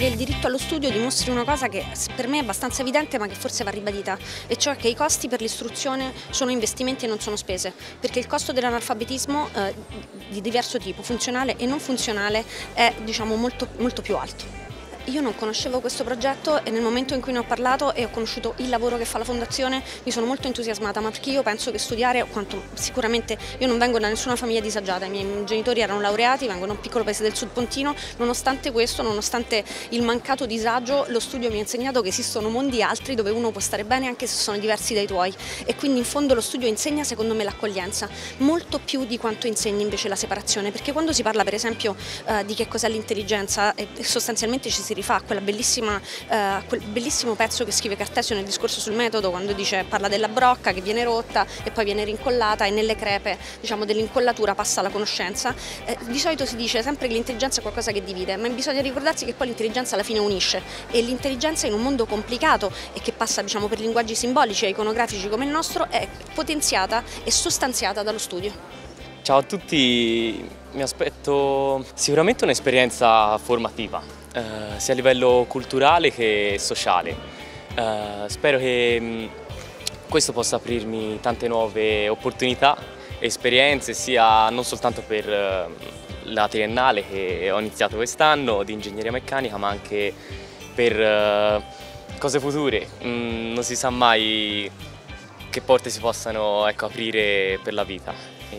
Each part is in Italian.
che il diritto allo studio dimostri una cosa che per me è abbastanza evidente ma che forse va ribadita, e cioè che i costi per l'istruzione sono investimenti e non sono spese, perché il costo dell'analfabetismo di diverso tipo, funzionale e non funzionale, è molto più alto. Io non conoscevo questo progetto e nel momento in cui ne ho parlato e ho conosciuto il lavoro che fa la Fondazione mi sono molto entusiasmata, ma perché io penso che studiare, sicuramente io non vengo da nessuna famiglia disagiata, i miei genitori erano laureati, vengo da un piccolo paese del Sud Pontino, nonostante questo, nonostante il mancato disagio, lo studio mi ha insegnato che esistono mondi altri dove uno può stare bene anche se sono diversi dai tuoi, e quindi in fondo lo studio insegna secondo me l'accoglienza, molto più di quanto insegni invece la separazione, perché quando si parla per esempio di che cos'è l'intelligenza, sostanzialmente ci si rifà a quel bellissimo pezzo che scrive Cartesio nel discorso sul metodo, quando parla della brocca che viene rotta e poi viene rincollata, e nelle crepe dell'incollatura passa la conoscenza. Di solito si dice sempre che l'intelligenza è qualcosa che divide, ma bisogna ricordarsi che poi l'intelligenza alla fine unisce, e l'intelligenza in un mondo complicato e che passa per linguaggi simbolici e iconografici come il nostro è potenziata e sostanziata dallo studio. Ciao a tutti, mi aspetto sicuramente un'esperienza formativa, sia a livello culturale che sociale. Spero che questo possa aprirmi tante nuove opportunità e esperienze, sia non soltanto per la triennale che ho iniziato quest'anno di ingegneria meccanica, ma anche per cose future. Non si sa mai che porte si possano aprire per la vita.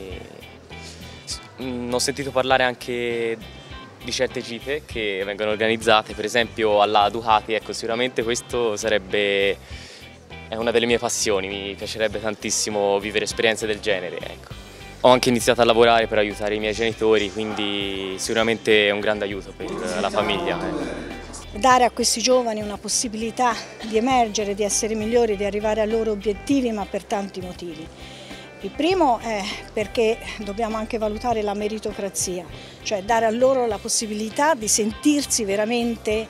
Ho sentito parlare anche di certe gite che vengono organizzate, per esempio alla Ducati, sicuramente questo è una delle mie passioni, mi piacerebbe tantissimo vivere esperienze del genere. Ho anche iniziato a lavorare per aiutare i miei genitori, quindi sicuramente è un grande aiuto per la famiglia. Dare a questi giovani una possibilità di emergere, di essere migliori, di arrivare ai loro obiettivi, ma per tanti motivi. Il primo è perché dobbiamo anche valutare la meritocrazia, cioè dare a loro la possibilità di sentirsi veramente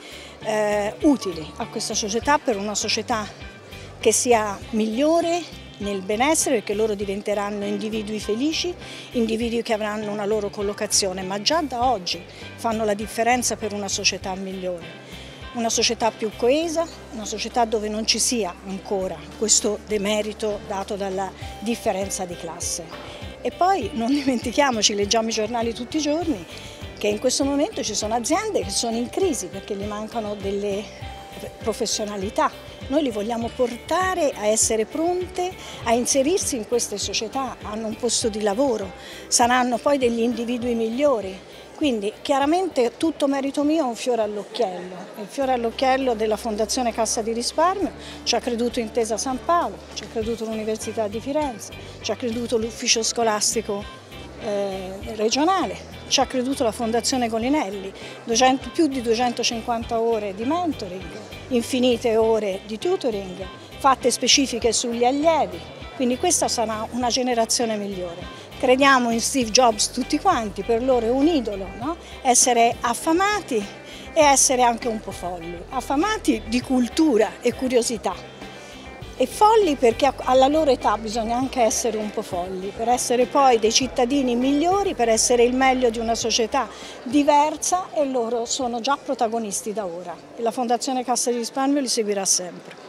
utili a questa società, per una società che sia migliore nel benessere, perché loro diventeranno individui felici, individui che avranno una loro collocazione, ma già da oggi fanno la differenza per una società migliore. Una società più coesa, una società dove non ci sia ancora questo demerito dato dalla differenza di classe. E poi non dimentichiamoci, leggiamo i giornali tutti i giorni, che in questo momento ci sono aziende che sono in crisi perché gli mancano delle professionalità. Noi li vogliamo portare a essere pronte a inserirsi in queste società, hanno un posto di lavoro, saranno poi degli individui migliori. Quindi chiaramente tutto merito mio è un fiore all'occhiello, il fiore all'occhiello della Fondazione Cassa di Risparmio, ci ha creduto Intesa San Paolo, ci ha creduto l'Università di Firenze, ci ha creduto l'Ufficio Scolastico regionale, ci ha creduto la Fondazione Golinelli, più di 250 ore di mentoring, infinite ore di tutoring, fatte specifiche sugli allievi, quindi questa sarà una generazione migliore. Crediamo in Steve Jobs tutti quanti, per loro è un idolo, no? Essere affamati e essere anche un po' folli, affamati di cultura e curiosità, e folli perché alla loro età bisogna anche essere un po' folli, per essere poi dei cittadini migliori, per essere il meglio di una società diversa, e loro sono già protagonisti da ora e la Fondazione Cassa di Risparmio li seguirà sempre.